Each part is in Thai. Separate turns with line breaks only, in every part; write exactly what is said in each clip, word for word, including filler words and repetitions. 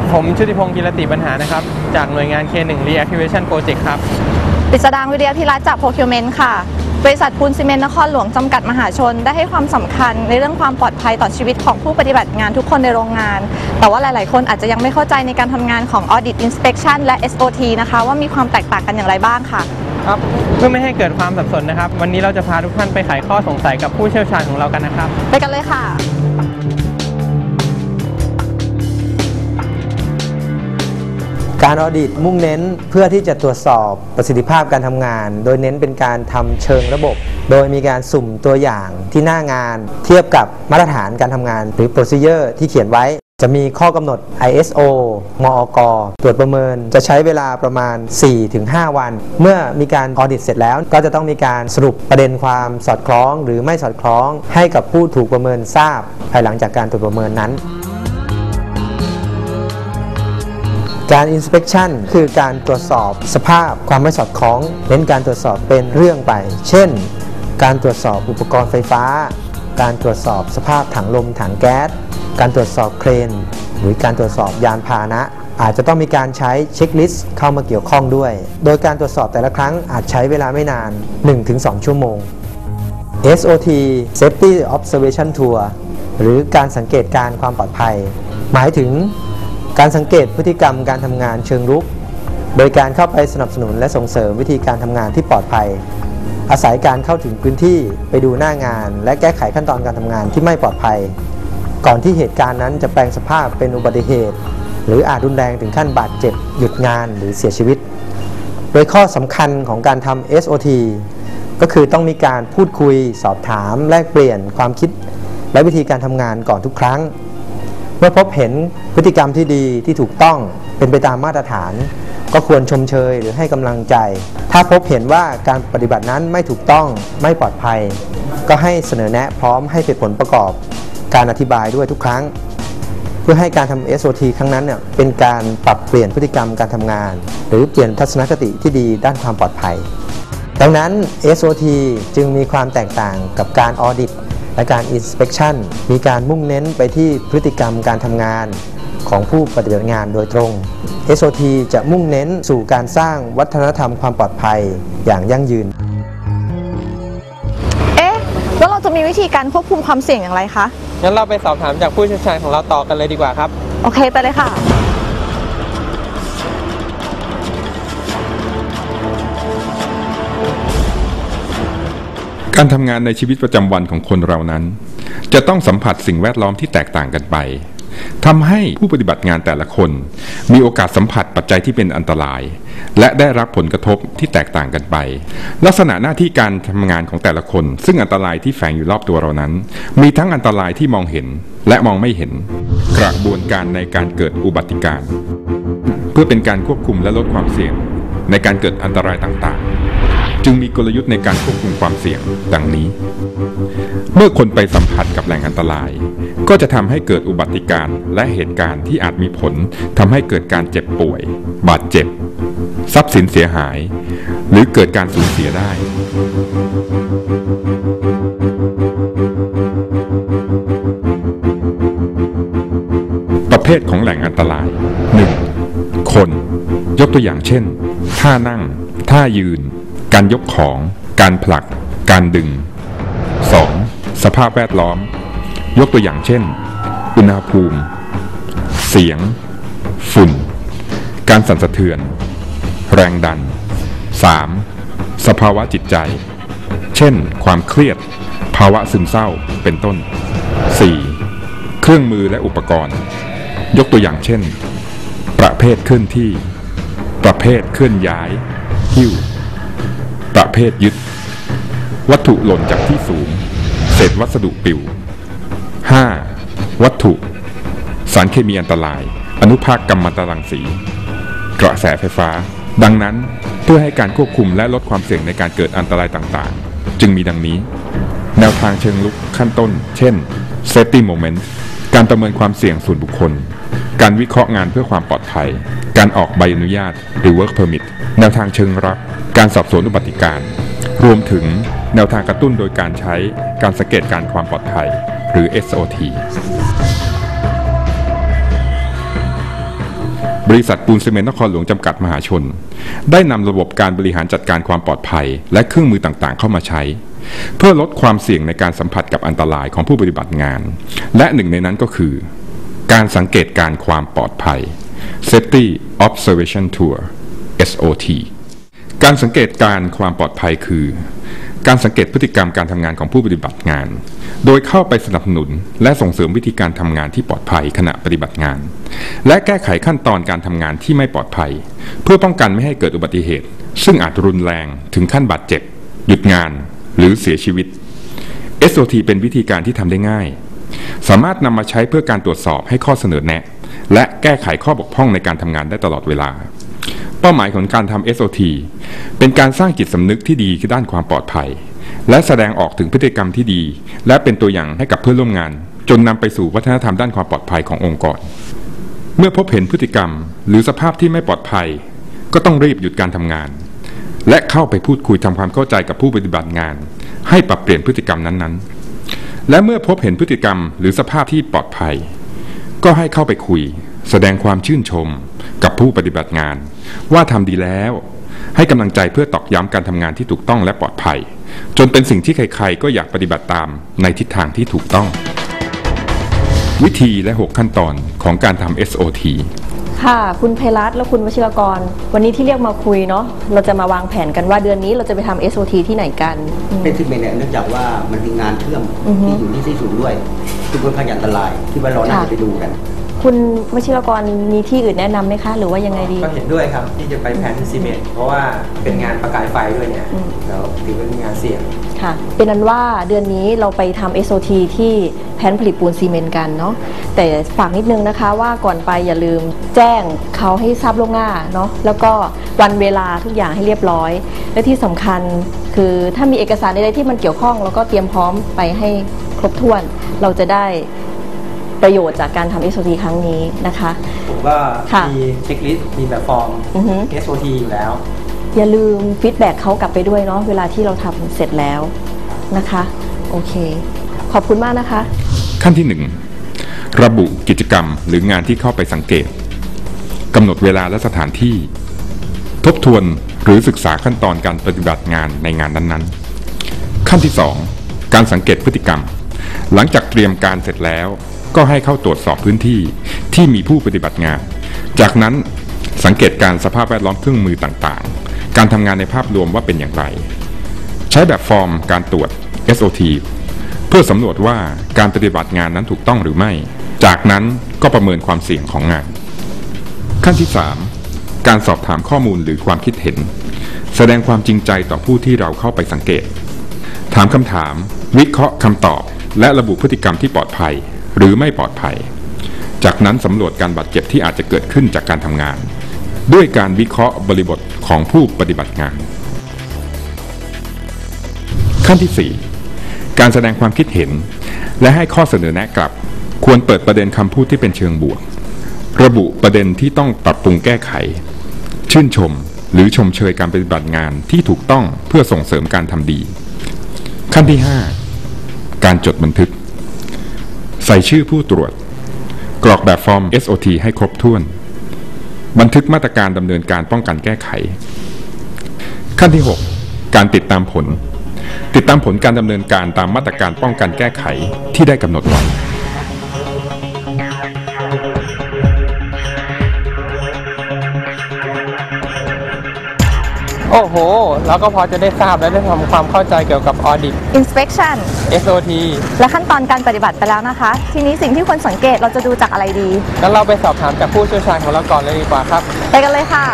ผมชุติพงศ์กิรติปัญหานะครับจากหน่วยงาน เค หนึ่ง Reactivation Project ครับ
ปริศดางวิทยาพิรัตน์จาก Procurement ค่ะบริษัทปูนซีเมนต์นครหลวงจำกัดมหาชนได้ให้ความสำคัญในเรื่องความปลอดภัยต่อชีวิตของผู้ปฏิบัติงานทุกคนในโรงงานแต่ว่าหลายๆคนอาจจะยังไม่เข้าใจในการทำงานของ Audit Inspection และ เอส โอ ที นะคะว่ามีความแตกต่างกันอย่างไรบ้างค่ะ
ครับเพื่อไม่ให้เกิดความสับสนนะครับวันนี้เราจะพาทุกท่านไปไขข้อสงสัยกับผู้เชี่ยวชาญของเรากันนะครับ
ไปกันเลยค่ะ
การออดิตมุ่งเน้นเพื่อที่จะตรวจสอบประสิทธิภาพการทำงานโดยเน้นเป็นการทำเชิงระบบโดยมีการสุ่มตัวอย่างที่หน้างานเทียบกับมาตรฐานการทำงานหรือ procedure ที่เขียนไว้จะมีข้อกำหนด ไอ เอส โอ มอก ตรวจประเมินจะใช้เวลาประมาณ สี่ถึงห้า วันเมื่อมีการออดิตเสร็จแล้วก็จะต้องมีการสรุปประเด็นความสอดคล้องหรือไม่สอดคล้องให้กับผู้ถูกประเมินทราบภายหลังจากการตรวจประเมินนั้นการ inspection คือการตรวจสอบสภาพความไม่สอดคล้องเน้นการตรวจสอบเป็นเรื่องไปเช่นการตรวจสอบอุปกรณ์ไฟฟ้าการตรวจสอบสภาพถังลมถังแก๊สการตรวจสอบเครนหรือการตรวจสอบยานพาหนะอาจจะต้องมีการใช้เช็คลิสต์เข้ามาเกี่ยวข้องด้วยโดยการตรวจสอบแต่ละครั้งอาจใช้เวลาไม่นาน หนึ่งถึงสอง ชั่วโมง เอส โอ ที Safety Observation Tour หรือการสังเกตการความปลอดภัยหมายถึงการสังเกตพฤติกรรมการทำงานเชิงรุกโดยการเข้าไปสนับสนุนและส่งเสริมวิธีการทำงานที่ปลอดภัยอาศัยการเข้าถึงพื้นที่ไปดูหน้างานและแก้ไขขั้นตอนการทำงานที่ไม่ปลอดภัยก่อนที่เหตุการณ์นั้นจะแปลงสภาพเป็นอุบัติเหตุหรืออาจรุนแรงถึงขั้นบาดเจ็บหยุดงานหรือเสียชีวิตโดยข้อสำคัญของการทำ เอส โอ ที ก็คือต้องมีการพูดคุยสอบถามแลกเปลี่ยนความคิดและวิธีการทำงานก่อนทุกครั้งเมื่อพบเห็นพฤติกรรมที่ดีที่ถูกต้องเป็นไปตามมาตรฐานก็ควรชมเชยหรือให้กำลังใจถ้าพบเห็นว่าการปฏิบัตินั้นไม่ถูกต้องไม่ปลอดภัยก็ให้เสนอแนะพร้อมให้เหตุผลประกอบการอธิบายด้วยทุกครั้งเพื่อให้การทำ เอส โอ ที ครั้งนั้นเนี่ยเป็นการปรับเปลี่ยนพฤติกรรมการทำงานหรือเปลี่ยนทัศนคติที่ดีด้านความปลอดภัยดังนั้น เอส โอ ที จึงมีความแตกต่างกับการออดิตและการ inspection มีการมุ่งเน้นไปที่พฤติกรรมการทำงานของผู้ปฏิบัติงานโดยตรง เอส โอ ที จะมุ่งเน้นสู่การสร้างวัฒนธรรมความปลอดภัยอย่างยั่งยืน
เอ๊ะแล้วเราจะมีวิธีการควบคุมความเสี่ยงอย่างไรคะ
งั้นเราไปสอบถามจากผู้เชี่ยวชาญของเราต่อกันเลยดีกว่าครับ
โอเคไปเลยค่ะ
การทำงานในชีวิตประจำวันของคนเรานั้นจะต้องสัมผัสสิ่งแวดล้อมที่แตกต่างกันไปทำให้ผู้ปฏิบัติงานแต่ละคนมีโอกาสสัมผัสปัจจัยที่เป็นอันตรายและได้รับผลกระทบที่แตกต่างกันไปลักษณะหน้าที่การทำงานของแต่ละคนซึ่งอันตรายที่แฝงอยู่รอบตัวเรานั้นมีทั้งอันตรายที่มองเห็นและมองไม่เห็นกระบวนการในการเกิดอุบัติการเพื่อเป็นการควบคุมและลดความเสี่ยงในการเกิดอันตรายต่างๆจึงมีกลยุทธ์ในการควบคุมความเสี่ยงดังนี้เมื่อคนไปสัมผัสกับแหล่งอันตรายก็จะทำให้เกิดอุบัติการและเหตุการณ์ที่อาจมีผลทำให้เกิดการเจ็บป่วยบาดเจ็บทรัพย์สินเสียหายหรือเกิดการสูญเสียได้ประเภทของแหล่งอันตราย หนึ่ง คนยกตัวอย่างเช่นท่านั่งท่ายืนการยกของการผลักการดึง สอง สภาพแวดล้อมยกตัวอย่างเช่นอุณหภูมิเสียงฝุ่นการสั่นสะเทือนแรงดัน สาม สภาวะจิตใจเช่นความเครียดภาวะซึมเศร้าเป็นต้น สี่ เครื่องมือและอุปกรณ์ยกตัวอย่างเช่นประเภทเคลื่อนที่ประเภทเคลื่อนย้ายหิ้วประเภทยึดวัตถุหล่นจากที่สูงเศษวัสดุปลิว ห้า วัตถุสารเคมีอันตรายอนุภาคกัมมันตรังสีกระแสไฟฟ้าดังนั้นเพื่อให้การควบคุมและลดความเสี่ยงในการเกิดอันตรายต่างๆจึงมีดังนี้แนวทางเชิงลุกขั้นต้นเช่น Safety Moment การประเมินความเสี่ยงส่วนบุคคลการวิเคราะห์งานเพื่อความปลอดภัยการออกใบอนุญาตหรือ Work Permit แนวทางเชิงรับการสอบสวนอุบัติการรวมถึงแนวทางกระตุ้นโดยการใช้การสังเกตการความปลอดภัยหรือ เอส โอ ทีบริษัทปูนซีเมนต์นครหลวงจำกัดมหาชนได้นำระบบการบริหารจัดการความปลอดภัยและเครื่องมือต่างๆเข้ามาใช้เพื่อลดความเสี่ยงในการสัมผัสกับอันตรายของผู้ปฏิบัติงานและหนึ่งในนั้นก็คือการสังเกตการความปลอดภัย Safety Observation Tour เอส โอ ที การสังเกตการความปลอดภัยคือการสังเกตพฤติกรรมการทำงานของผู้ปฏิบัติงานโดยเข้าไปสนับสนุนและส่งเสริมวิธีการทำงานที่ปลอดภัยขณะปฏิบัติงานและแก้ไขขั้นตอนการทำงานที่ไม่ปลอดภัยเพื่อป้องกันไม่ให้เกิดอุบัติเหตุซึ่งอาจรุนแรงถึงขั้นบาดเจ็บหยุดงานหรือเสียชีวิต เอส โอ ที เป็นวิธีการที่ทำได้ง่ายสามารถนำมาใช้เพื่อการตรวจสอบให้ข้อเสนอแนะและแก้ไขข้อบกพร่องในการทำงานได้ตลอดเวลาเป้าหมายของการทำ เอส โอ ที เป็นการสร้างจิตสำนึกที่ดีด้านความปลอดภัยและแสดงออกถึงพฤติกรรมที่ดีและเป็นตัวอย่างให้กับเพื่อนร่วมงานจนนำไปสู่วัฒนธรรมด้านความปลอดภัยขององค์กรเมื่อพบเห็นพฤติกรรมหรือสภาพที่ไม่ปลอดภัยก็ต้องรีบหยุดการทำงานและเข้าไปพูดคุยทำความเข้าใจกับผู้ปฏิบัติงานให้ปรับเปลี่ยนพฤติกรรมนั้นๆและเมื่อพบเห็นพฤติกรรมหรือสภาพที่ปลอดภัยก็ให้เข้าไปคุยแสดงความชื่นชมกับผู้ปฏิบัติงานว่าทำดีแล้วให้กำลังใจเพื่อตอกย้ำการทำงานที่ถูกต้องและปลอดภัยจนเป็นสิ่งที่ใครๆก็อยากปฏิบัติตามในทิศทางที่ถูกต้องวิธีและหกขั้นตอนของการทำ เอส โอ ที
ค่ะคุณไพรัตน์และคุณวชิรกรวันนี้ที่เรียกมาคุยเนาะเราจะมาวางแผนกันว่าเดือนนี้เราจะไปทำ เอส โอ ที ที่ไหนกัน
เป็นที่เมนเนี่ยเนื่องจากว่ามันมีงานเชื่อมที่อยู่ที่ที่สูงด้วยซึ่งค่อนข้างอันตรายที่ว่าเราน่าจะไปดูกัน
คุณวชิรกรมีที่อื่นแนะนำไหมคะหรือว่ายังไงดี
ก็เห็นด้วยครับที่จะไปแพนซีเมนต์เพราะว่าเป็นงานประกายไฟด้วยเนี่ยแล้วถือเป็นงานเสี่ยง
ค่ะเป็นนั้นว่าเดือนนี้เราไปทำ เอส โอ ที ที่แพนผลิตปูนซีเมนต์กันเนาะแต่ฝากนิดนึงนะคะว่าก่อนไปอย่าลืมแจ้งเขาให้ทราบล่วงหน้าเนาะแล้วก็วันเวลาทุกอย่างให้เรียบร้อยและที่สำคัญคือถ้ามีเอกสารใดๆที่มันเกี่ยวข้องเราก็เตรียมพร้อมไปให้ครบถ้วนเราจะได้ประโยชน์จากการทำ เอส โอ ที ครั้งนี้นะคะ
ผมก็มีเช็คลิสต์มีแบบฟอร์ม เอส โอ ที อยู่แล้ว
อย่าลืมฟีดแบ็กเขากลับไปด้วยเนาะเวลาที่เราทำเสร็จแล้วนะคะโอเคขอบคุณมากนะคะ
ขั้นที่หนึ่งระบุกิจกรรมหรืองานที่เข้าไปสังเกตกำหนดเวลาและสถานที่ทบทวนหรือศึกษาขั้นตอนการปฏิบัติงานในงานนั้นๆขั้นที่สองการสังเกตพฤติกรรมหลังจากเตรียมการเสร็จแล้วก็ให้เข้าตรวจสอบพื้นที่ที่มีผู้ปฏิบัติงานจากนั้นสังเกตการสภาพแวดล้อมเครื่องมือต่างๆการทำงานในภาพรวมว่าเป็นอย่างไรใช้แบบฟอร์มการตรวจ เอส โอ ที เพื่อสำรวจว่าการปฏิบัติงานนั้นถูกต้องหรือไม่จากนั้นก็ประเมินความเสี่ยงของงานขั้นที่สามการสอบถามข้อมูลหรือความคิดเห็นแสดงความจริงใจต่อผู้ที่เราเข้าไปสังเกตถามคำถามวิเคราะห์คำตอบและระบุพฤติกรรมที่ปลอดภัยหรือไม่ปลอดภัยจากนั้นสำรวจการบาดเจ็บที่อาจจะเกิดขึ้นจากการทำงานด้วยการวิเคราะห์บริบทของผู้ปฏิบัติงานขั้นที่สี่การแสดงความคิดเห็นและให้ข้อเสนอแนะกลับควรเปิดประเด็นคำพูดที่เป็นเชิงบวกระบุประเด็นที่ต้องปรับปรุงแก้ไขชื่นชมหรือชมเชยการปฏิบัติงานที่ถูกต้องเพื่อส่งเสริมการทำดีขั้นที่ห้าการจดบันทึกใส่ชื่อผู้ตรวจกรอกแบบฟอร์ม เอส โอ ที ให้ครบถ้วนบันทึกมาตรการดำเนินการป้องกันแก้ไขขั้นที่หกการติดตามผลติดตามผลการดำเนินการตามมาตรการป้องกันแก้ไขที่ได้กำหนดไว้
โอ้โหแล้วก็พอจะได้ทราบและได้ทำความเข้าใจเกี่ยวกับ Audit
Inspection
เอส โอ ที
และขั้นตอนการปฏิบัติไปแล้วนะคะทีนี้สิ่งที่ควรสังเกตเราจะดูจากอะไรดี
งั้นเราไปสอบถามจากผู้เชี่ยวชาญของเราก่อนเลยดีกว่าครับ
ไปกันเลยค่ะ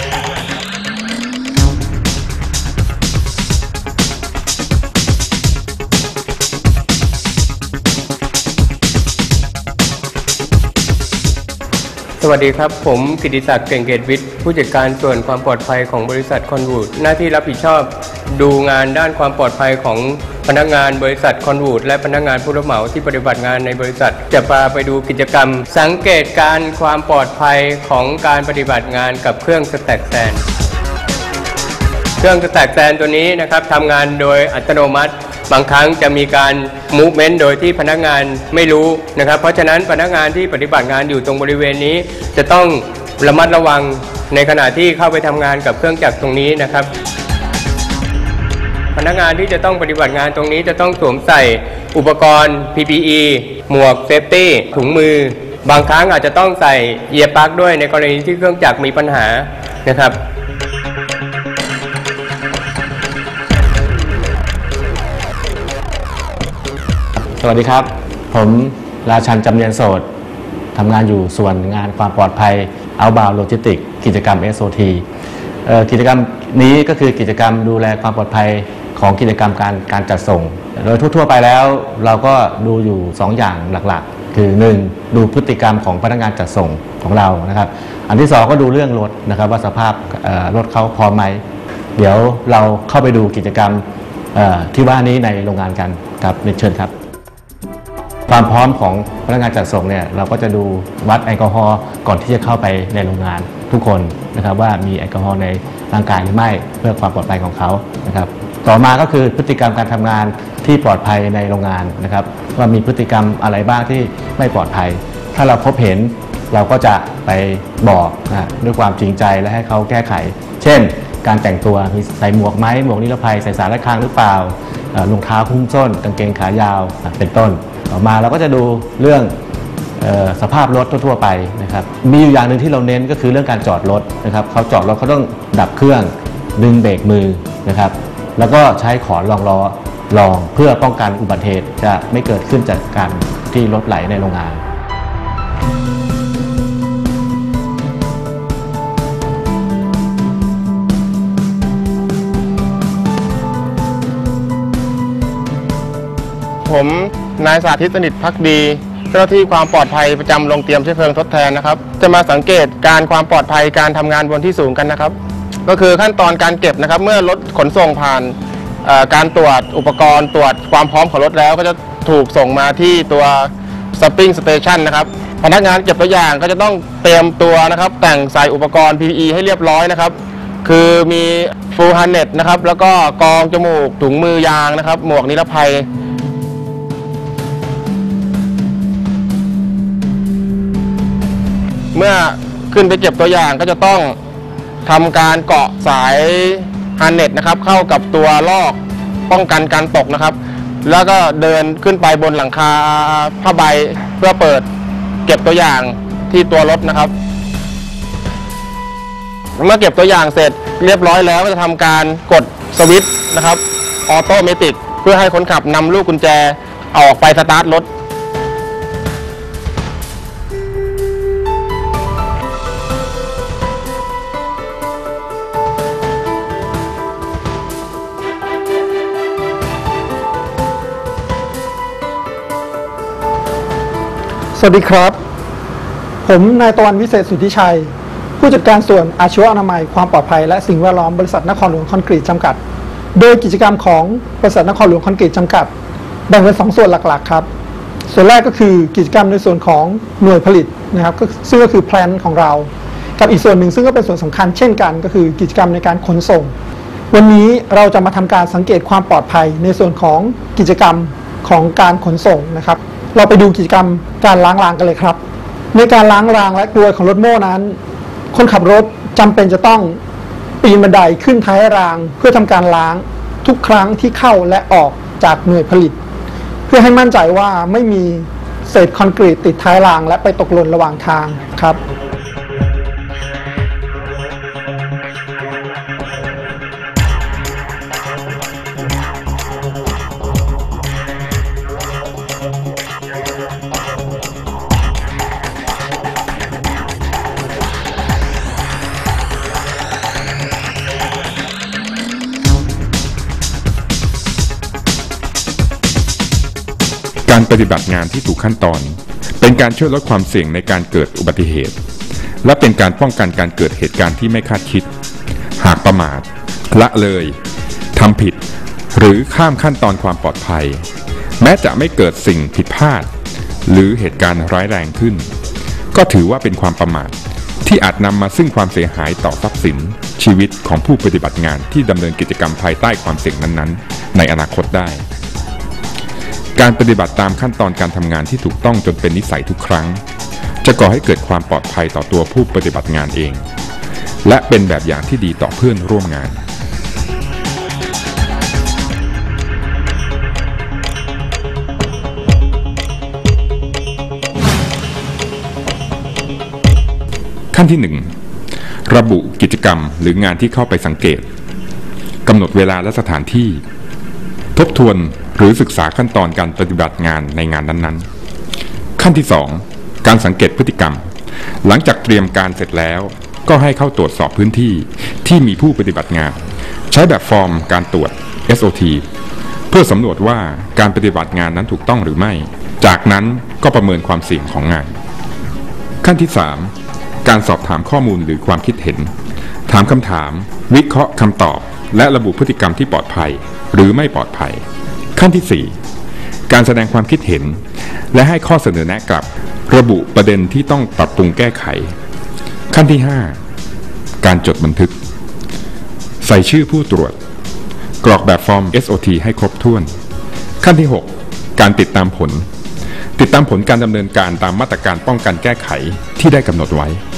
สวัสดีครับผมกิติศักดิ์เก่งเกตวิทย์ผู้จัดการส่วนความปลอดภัยของบริษัทคอนวูดหน้าที่รับผิดชอบดูงานด้านความปลอดภัยของพนักงานบริษัทคอนวูดและพนักงานผู้รับเหมาที่ปฏิบัติงานในบริษัทจะพาไปดูกิจกรรมสังเกตการความปลอดภัยของการปฏิบัติงานกับเครื่องสแต็กแซนเครื่องสแต็กแซนตัวนี้นะครับทำงานโดยอัตโนมัติบางครั้งจะมีการ movement โดยที่พนักงานไม่รู้นะครับเพราะฉะนั้นพนักงานที่ปฏิบัติงานอยู่ตรงบริเวณนี้จะต้องระมัดระวังในขณะที่เข้าไปทำงานกับเครื่องจักรตรงนี้นะครับพนักงานที่จะต้องปฏิบัติงานตรงนี้จะต้องสวมใส่อุปกรณ์ พี พี อี หมวกเซฟตี้ถุงมือบางครั้งอาจจะต้องใส่เอียร์ปลั๊กด้วยในกรณีที่เครื่องจักรมีปัญหานะครับ
สวัสดีครับผมราชันจำเนียนโสดทำงานอยู่ส่วนงานความปลอดภัย Outbound Logistics กิจกรรม เอส โอ ที เอ่อกิจกรรมนี้ก็คือกิจกรรมดูแลความปลอดภัยของกิจกรรมการการจัดส่งโดยทั่วๆไปแล้วเราก็ดูอยู่สองอย่างหลักๆคือหนึ่งดูพฤติกรรมของพนักงานจัดส่งของเรานะครับอันที่สองก็ดูเรื่องรถนะครับว่าสภาพรถเขาพอไหมเดี๋ยวเราเข้าไปดูกิจกรรมที่ว่านี้ในโรงงานกันครับเชิญครับความพร้อมของพนักงานจัดส่งเนี่ยเราก็จะดูวัดแอลกอฮอล์ก่อนที่จะเข้าไปในโรงงานทุกคนนะครับว่ามีแอลกอฮอล์ในร่างกายหรือไม่เพื่อความปลอดภัยของเขานะครับต่อมาก็คือพฤติกรรมการทำงานที่ปลอดภัยในโรงงานนะครับว่ามีพฤติกรรมอะไรบ้างที่ไม่ปลอดภัยถ้าเราพบเห็นเราก็จะไปบอกนะด้วยความจริงใจและให้เขาแก้ไขเช่นการแต่งตัวมีใส่หมวกไหมหมวกนิรภัยใส่สายรัดคางหรือเปล่ารองเท้าหุ้มส้นกางเกงขายาวเป็นต้นต่อมาเราก็จะดูเรื่องเอ่อสภาพรถทั่วๆไปนะครับมีอยู่อย่างหนึ่งที่เราเน้นก็คือเรื่องการจอดรถนะครับเขาจอดรถเขาต้องดับเครื่องดึงเบรกมือนะครับแล้วก็ใช้ขอนรองล้อรองเพื่อป้องกันอุบัติเหตุจะไม่เกิดขึ้นจากการที่รถไหลในโรงงาน
ผมนายสาธิตสนิทภักดีเจ้าหน้าที่ความปลอดภัยประจำโรงเตรียมเชื้อเพลิงทดแทนนะครับจะมาสังเกตการความปลอดภัยการทำงานบนที่สูงกันนะครับก็คือขั้นตอนการเก็บนะครับเมื่อรถขนส่งผ่านการตรวจอุปกรณ์ตรวจความพร้อมของรถแล้วก็จะถูกส่งมาที่ตัว Swapping Station นะครับพนักงานเก็บตัวอย่างก็จะต้องเตรียมตัวนะครับแต่งใส่อุปกรณ์ พี พี อี ให้เรียบร้อยนะครับคือมี Full Harness นะครับแล้วก็กรองจมูกถุงมือยางนะครับหมวกนิรภัยเมื่อขึ้นไปเก็บตัวอย่างก็จะต้องทำการเกาะสายฮันเน็ตนะครับเข้ากับตัวลอกป้องกันการตกนะครับแล้วก็เดินขึ้นไปบนหลังคาผ้าใบเพื่อเปิดเก็บตัวอย่างที่ตัวรถนะครับเมื่อเก็บตัวอย่างเสร็จเรียบร้อยแล้วก็จะทำการกดสวิตช์นะครับออโตเมติกเพื่อให้คนขับนำลูกกุญแจออกไปสตาร์ทรถ
สวัสดีครับผมนายตะวันวิเศษสุทธิชัยผู้จัดการส่วนอาชีวะอนามัยความปลอดภัยและสิ่งแวดล้อมบริษัทนครหลวงคอนกรีตจำกัดโดยกิจกรรมของบริษัทนครหลวงคอนกรีตจำกัดแบ่งเป็นสองส่วนหลักๆครับส่วนแรกก็คือกิจกรรมในส่วนของหน่วยผลิตนะครับซึ่งก็คือแพลนของเรากับอีกส่วนหนึ่งซึ่งก็เป็นส่วนสำคัญเช่นกันก็คือกิจกรรมในการขนส่งวันนี้เราจะมาทำการสังเกตความปลอดภัยในส่วนของกิจกรรมของการขนส่งนะครับเราไปดูกิจกรรมการล้างรางกันเลยครับในการล้างรางและกลวยของรถโม่นั้นคนขับรถจำเป็นจะต้องปีนบันไดขึ้นท้ายรางเพื่อทำการล้างทุกครั้งที่เข้าและออกจากหน่วยผลิตเพื่อให้มั่นใจว่าไม่มีเศษคอนกรีตติดท้ายรางและไปตกหล่นระหว่างทางครับ
การปฏิบัติงานที่ถูกขั้นตอนเป็นการช่วยลดความเสี่ยงในการเกิดอุบัติเหตุและเป็นการป้องกันการเกิดเหตุการณ์ที่ไม่คาดคิดหากประมาทละเลยทำผิดหรือข้ามขั้นตอนความปลอดภัยแม้จะไม่เกิดสิ่งผิดพลาดหรือเหตุการณ์ร้ายแรงขึ้นก็ถือว่าเป็นความประมาทที่อาจนำมาซึ่งความเสียหายต่อทรัพย์สินชีวิตของผู้ปฏิบัติงานที่ดำเนินกิจกรรมภายใต้ความเสี่ยงนั้นๆในอนาคตได้การปฏิบัติตามขั้นตอนการทำงานที่ถูกต้องจนเป็นนิสัยทุกครั้งจะก่อให้เกิดความปลอดภัยต่อตัวผู้ปฏิบัติงานเองและเป็นแบบอย่างที่ดีต่อเพื่อนร่วมงานขั้นที่หนึ่งระบุกิจกรรมหรืองานที่เข้าไปสังเกตกำหนดเวลาและสถานที่ทบทวนหรือศึกษาขั้นตอนการปฏิบัติงานในงานนั้นๆขั้นที่สองการสังเกตพฤติกรรมหลังจากเตรียมการเสร็จแล้วก็ให้เข้าตรวจสอบพื้นที่ที่มีผู้ปฏิบัติงานใช้แบบฟอร์มการตรวจ เอส โอ ที เพื่อสำรวจว่าการปฏิบัติงานนั้นถูกต้องหรือไม่จากนั้นก็ประเมินความเสี่ยงของงานขั้นที่สามการสอบถามข้อมูลหรือความคิดเห็นถามคำถามวิเคราะห์คำตอบและระบุพฤติกรรมที่ปลอดภัยหรือไม่ปลอดภัยขั้นที่สี่การแสดงความคิดเห็นและให้ข้อเสนอแนะกลับระบุประเด็นที่ต้องปรับปรุงแก้ไขขั้นที่ห้าการจดบันทึกใส่ชื่อผู้ตรวจกรอกแบบฟอร์ม เอส โอ ที ให้ครบถ้วนขั้นที่หกการติดตามผลติดตามผลการดำเนินการตามมาตรการป้องกันแก้ไขที่ได้กำหนดไว้